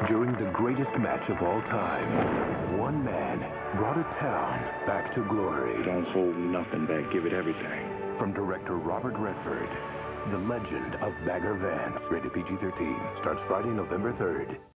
During the greatest match of all time, one man brought a town back to glory. Don't hold nothing back. Give it everything. From director Robert Redford, the legend of Bagger Vance. Rated PG-13. Starts Friday, November 3rd.